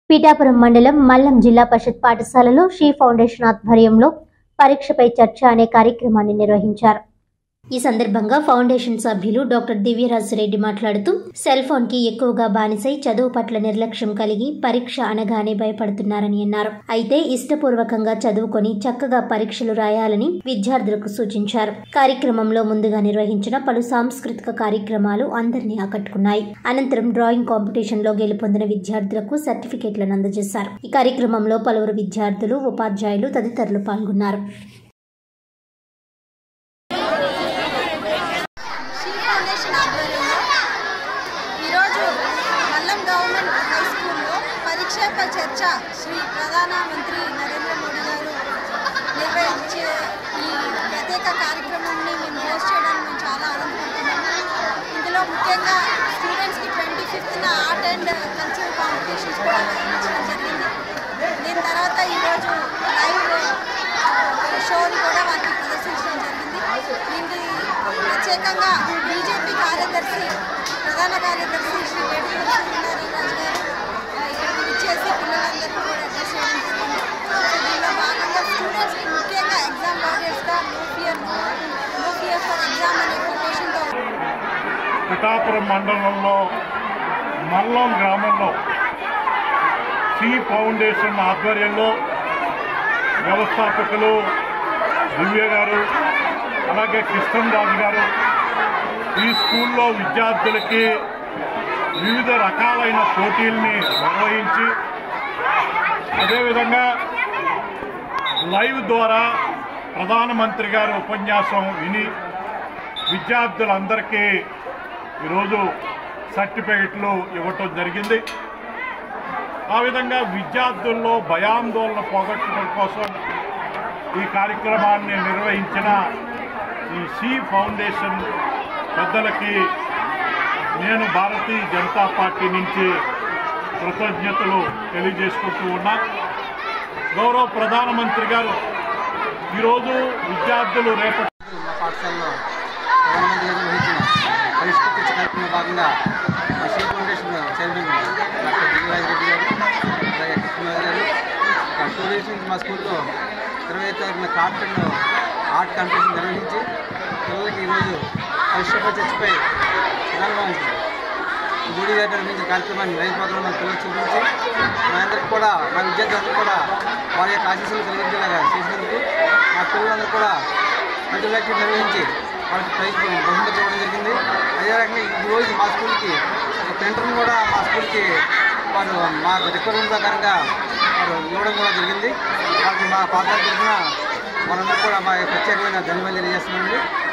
పీఠాపురం మండలం మల్లం జిల్లా పరిషత్ పాఠశాలలో శ్రీ ఫౌండేషన్ ఆధ్వర్యంలో పరీక్షపై చర్చ అనే కార్యక్రమాన్ని నిర్వహించారు. ఈ సందర్భంగా ఫౌండేషన్ సభ్యులు డాక్టర్ దివ్యరాజ్ రెడ్డి మాట్లాడుతూ సెల్ ఫోన్ కి ఎక్కువగా బానిసై చదువు పట్ల నిర్లక్ష్యం కలిగి పరీక్ష అనగానే భయపడుతున్నారని అన్నారు. అయితే ఇష్టపూర్వకంగా చదువుకొని చక్కగా పరీక్షలు రాయాలని విద్యార్థులకు సూచించారు. కార్యక్రమంలో ముందుగా నిర్వహించిన పలు సాంస్కృతిక కార్యక్రమాలు అందరినీ ఆకట్టుకున్నాయి. అనంతరం డ్రాయింగ్ కాంపిటీషన్ లో గెలుపొందిన విద్యార్థులకు సర్టిఫికెట్లను అందజేశారు. ఈ కార్యక్రమంలో పలువురు విద్యార్థులు, ఉపాధ్యాయులు తదితరులు పాల్గొన్నారు. పరీక్షపై చర్చ శ్రీ ప్రధానమంత్రి నరేంద్ర మోడీ గారు నిర్వహించే ఈ ప్రత్యేక కార్యక్రమాన్ని మేము హోస్ట్ చేయడానికి మేము చాలా ఆనందపడుతున్నాము. ఇందులో ముఖ్యంగా స్టూడెంట్స్కి 25న ఆర్ట్ అండ్ కల్చరల్ కాంపిటీషన్స్ కూడా నిర్వహించడం జరిగింది. దీని తర్వాత ఈరోజు లైవ్ షోని కూడా వారికి ప్రదర్శించడం జరిగింది. దీనికి ప్రత్యేకంగా బీజేపీ కార్యదర్శి, ప్రధాన కార్యదర్శి శ్రీ వేడుకూరి సూర్యనారాయణ గారు చేసి పిల్లలందరికీ కూడా అడ్రస్ చేయడం జరిగింది. దీనిలో భాగంగా స్టూడెంట్స్కి ముఖ్యంగా ఎగ్జామ్ వారియర్స్గా నో ఫియర్ ఫర్ ఎగ్జామ్ అనే కొటేషన్తో పీఠాపురం మండలంలో మల్లం గ్రామంలో శ్రీ ఫౌండేషన్ ఆధ్వర్యంలో వ్యవస్థాపకులు దివ్య గారు, అలాగే కృష్ణరాజు గారు ఈ స్కూల్లో విద్యార్థులకి వివిధ రకాలైన పోటీల్ని నిర్వహించి అదేవిధంగా లైవ్ ద్వారా ప్రధానమంత్రి గారి ఉపన్యాసం విని విద్యార్థులందరికీ ఈరోజు సర్టిఫికెట్లు ఇవ్వటం జరిగింది. ఆ విధంగా విద్యార్థుల్లో భయాందోళన పోగొట్టడం కోసం ఈ కార్యక్రమాన్ని నిర్వహించిన ఈ శ్రీ ఫౌండేషన్ పెద్దలకి నేను భారతీయ జనతా పార్టీ నుంచి కృతజ్ఞతలు తెలియజేసుకుంటూ ఉన్నా. గౌరవ ప్రధానమంత్రి గారు ఈరోజు విద్యార్థులు రేపటి మా పాఠశాలలో ప్రధానమంత్రి గారు నిర్వహించిన పరిష్కృత కార్యక్రమంలో భాగంగా Sri foundation chairman doctor Divyaraj Reddy గారు, అలాగే కృష్ణరాజు గారు 2 డేస్ నుంచి మా స్కూల్లో 25వ తారీఖున ఆర్ట్ కాంపిటీషన్ నిర్వహించి పిల్లలకి ఈరోజు పరిష్కృత చర్చపై ప్రధానమంత్రి మోడీ గారు నిర్వహించిన కార్యక్రమాన్ని లైవ్ ప్రోగ్రాంలో పిల్లలు చూపించి మా అందరికీ కూడా, మా విద్యార్థులందరూ కూడా వారి యొక్క ఆశీస్సులు కలిగించేలాగా చేసినందుకు మా పిల్లలందరూ కూడా మెడికల్ యాక్టివిటీ నిర్వహించి వాళ్ళకి ప్రైజ్ బహుమతి ఇవ్వడం జరిగింది. అదే రకంగా ఈరోజు మా స్కూల్కి ప్రింటర్ని కూడా మా స్కూల్కి వారు మా రిక్వైర్మెంట్ ప్రకారంగా వారు ఇవ్వడం కూడా జరిగింది. వాళ్ళకి మా పాఠశాల తరఫున వాళ్ళందరూ కూడా మా ప్రత్యేకమైన ధన్యవాదాలు తెలియజేస్తున్నామండి.